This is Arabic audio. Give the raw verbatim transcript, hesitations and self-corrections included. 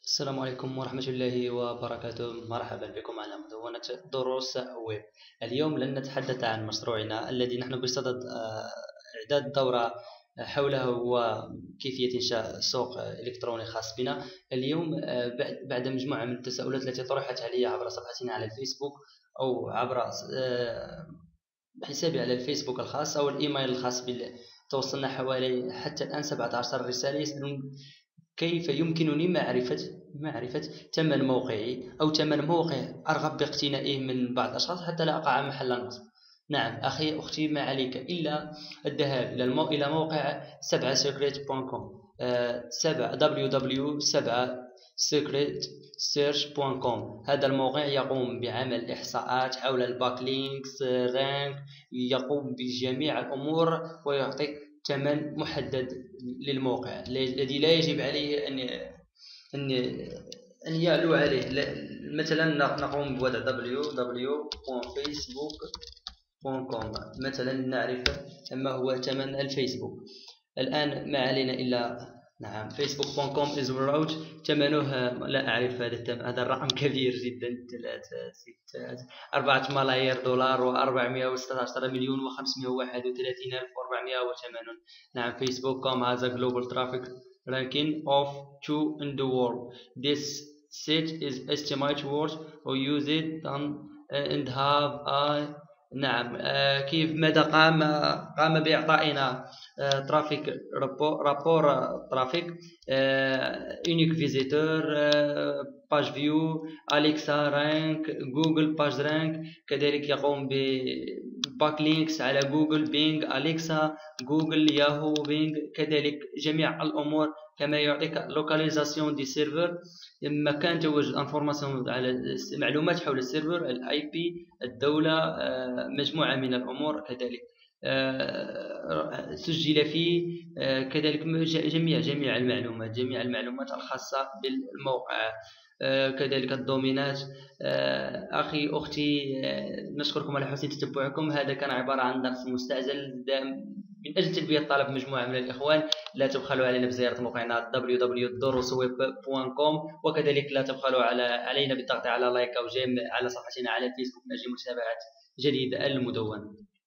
السلام عليكم ورحمة الله وبركاته. مرحبا بكم على مدونة دروس ويب. اليوم لن نتحدث عن مشروعنا الذي نحن بصدد آه، إعداد دورة حوله، هو كيفية إنشاء سوق إلكتروني خاص بنا. اليوم آه، بعد بعد مجموعة من التساؤلات التي طرحت علي عبر صفحتنا على الفيسبوك أو عبر آه، حسابي على الفيسبوك الخاص أو الإيميل الخاص بال توصلنا حوالي حتى الآن سبعة عشر رسالة يسألون كيف يمكنني معرفة معرفة ثمن موقعي أو ثمن موقع أرغب باقتنائه من بعض الأشخاص حتى لا أقع محل النصب. نعم أخي أختي، ما عليك إلا الذهاب إلى المو... إلى موقع سبعة سيكريت دوت كوم. سبعة دبليو دبليو سبعة سيكريت سيرش دوت كوم. هذا الموقع يقوم بعمل إحصاءات حول الباك لينكس رانك، يقوم بجميع الأمور ويعطيك ثمن محدد للموقع الذي لا يجب عليه أن أن أن يعلو عليه. مثلا نقوم بوضع دبليو دبليو دوت فيسبوك دوت كوم مثلا، نعرف ما هو ثمن الفيسبوك. الآن ما علينا إلا نعم فيسبوك دوت كوم is roach. ثمنه لا أعرف، هذا هذا الرقم كبير جدا، ثلاثة ستة أربعة ملايير دولار وأربعمائة وستة عشر مليون وخمسمائة وواحد وثلاثين ألف وأربعمائة وثمانون. نعم فيسبوك دوت كوم has a global traffic ranking of two in the world. This site is estimated worth or use it and have a نعم آه كيف ماذا قام قام بإعطائنا آه ترافيك رابور ترافيك يونيك فيزيتور باج فيو أليكسا رانك جوجل باج رانك. كذلك يقوم بباك لينكس على جوجل بينج أليكسا جوجل ياهو بينج، كذلك جميع الأمور. كما يعطيك لوكاليزاسيون دي سيرفر، مكان تواجد انفورماسيون على معلومات حول السيرفر، الاي بي، الدولة، مجموعة من الأمور. كذلك سجل فيه كذلك جميع جميع المعلومات جميع المعلومات الخاصة بالموقع، كذلك الدومينات. أخي أختي، نشكركم على حسن تتبعكم. هذا كان عبارة عن درس مستعجل من أجل تلبية طلب مجموعة من الإخوان. لا تبخلوا علينا بزيارة موقعنا دبليو دبليو دبليو دوت دروس ويب دوت كوم، وكذلك لا تبخلوا على علينا بالضغط على لايك أو جيم على صفحتنا على الفيسبوك من أجل متابعة جديد المدونة.